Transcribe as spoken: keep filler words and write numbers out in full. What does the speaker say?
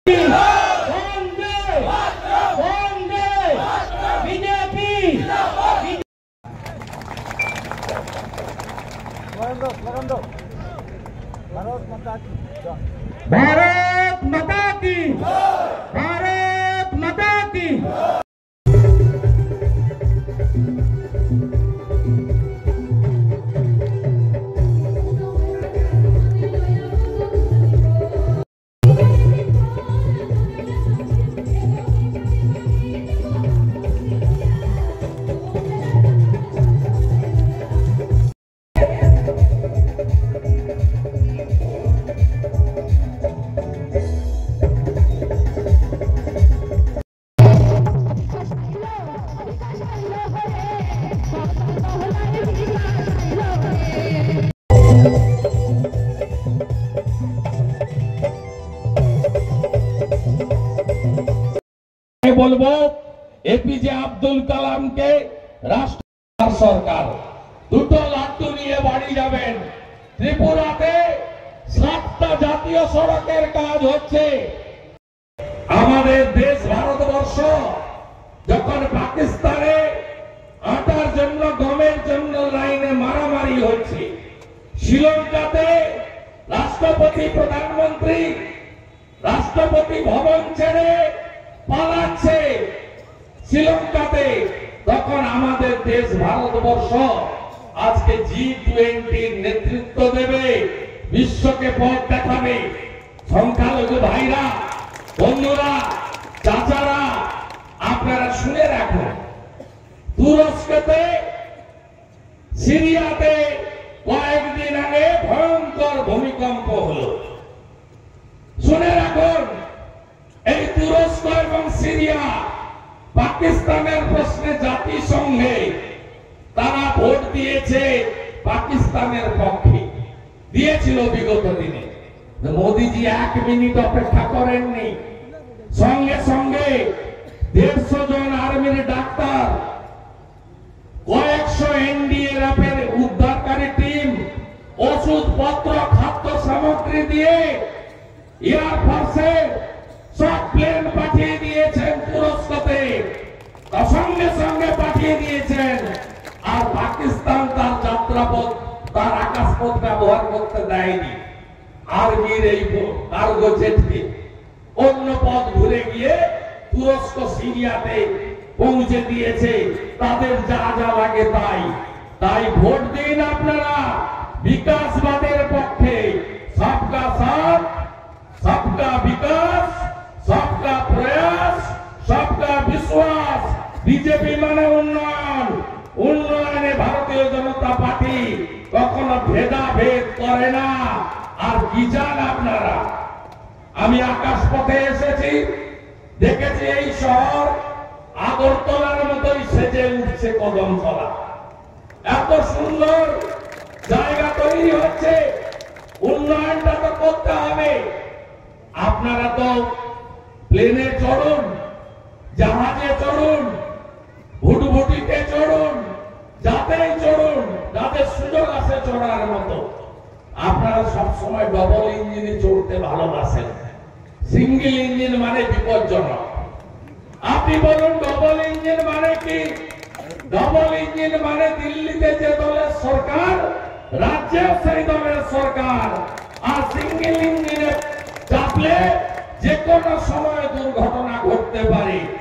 भारत माता की, भारत माता की। বলবো এপিজে আব্দুল কালামকে রাষ্ট্র সরকার দুটো লাট্টু নিয়ে বাড়ি যাবেন। ত্রিপুরাতে সাতটা জাতীয় সড়কের কাজ হচ্ছে। আমাদের দেশ ভারতবর্ষ যখন পাকিস্তানে আটার জন্য গমের জন্য লাইনে মারামারি হচ্ছে, শ্রীলঙ্কাতে রাষ্ট্রপতি প্রধানমন্ত্রী রাষ্ট্রপতি ভবন ছেড়ে পালাচ্ছে শ্রীলঙ্কাতে, তখন আমাদের দেশ ভারতবর্ষ আজকে জি টোয়েন্টির নেতৃত্ব দেবে, বিশ্বকে পথ দেখাবে। সংখ্যালঘু ভাইরা, বন্ধুরা, চাচারা, আপনারা শুনে রাখুন, তুরস্কতে সিরিয়াতে কয়েকদিন আগে ভয়ঙ্কর ভূমিকম্প হলো। শুনে রাখুন, এই তুরস্ক এবং সিরিয়া পাকিস্তানের প্রশ্নে জাতিসংঘে তারা ভোট দিয়েছে পাকিস্তানের পক্ষে, দিয়েছিল বিগত দিনে। মোদীজি এক মিনিট অপেক্ষা করেননি, সঙ্গে সঙ্গে দেড়শো জন আর্মির ডাক্তার, কয়েকশো এনডিআরএফ এর উদ্ধারকারী টিম, ওষুধপত্র, খাদ্য সামগ্রী দিয়ে এয়ারফোর্সে সব প্লেন পাঠিয়ে দিয়েছেন তুরস্কতে, সঙ্গে সঙ্গে পাঠিয়ে দিয়েছেন। আর পাকিস্তান তার যাত্রাপথ, তার আকাশপথ ব্যবহার করতে দেয়নি। আর্মির এই কার্গো জেটকে অন্য পথ ঘুরে গিয়ে তুরস্ক সিরিয়াতে পৌঁছে দিয়েছে তাদের যা যা লাগে তাই। তাই ভোট দিন আপনারা বিকাশবাদের পক্ষে। সবকা সাথ, সবকা বিকাশ, সবকা প্রয়াস, সবকা বিশ্বাস। বিজেপি মানে উন্নয়ন। উন্নয়নে ভারতীয় জনতা পার্টি কখনো ভেদাভেদ করে না। আর কি চান আপনারা? আমি আকাশ পথে এসেছি, দেখেছি এই শহর আগরতলার মতোই সেজে উঠছে কদমতলা। এত সুন্দর জায়গা তৈরি হচ্ছে, উন্নয়নটা তো করতে হবে। আপনারা তো প্লেনে চড়ুন, জাহাজে চড়ুন, ভুটভুটিতে চড়ুন, যাতেই চড়ুন, যাদের সুযোগ আছে চড়ার মতো। আপনারা সবসময় ডবল ইঞ্জিনে চড়তে ভালোবাসেন। সিঙ্গেল ইঞ্জিন মানে বিপজ্জনক। আপনি বলুন ডবল ইঞ্জিন মানে কি? ডবল ইঞ্জিন মানে দিল্লিতে যে দলের সরকার, রাজ্যেও সেই দলের সরকার। আর সিঙ্গেল ইঞ্জিনে চাপলে যে কোনো সময় দুর্ঘটনা ঘটতে পারে।